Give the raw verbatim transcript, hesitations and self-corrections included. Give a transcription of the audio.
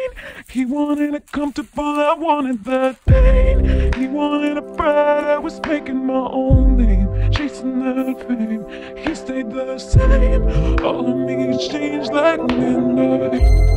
He wanted it comfortable, I wanted the pain. He wanted a bride, I was making my own name, chasing that fame. He stayed the same, all of me changed like midnight.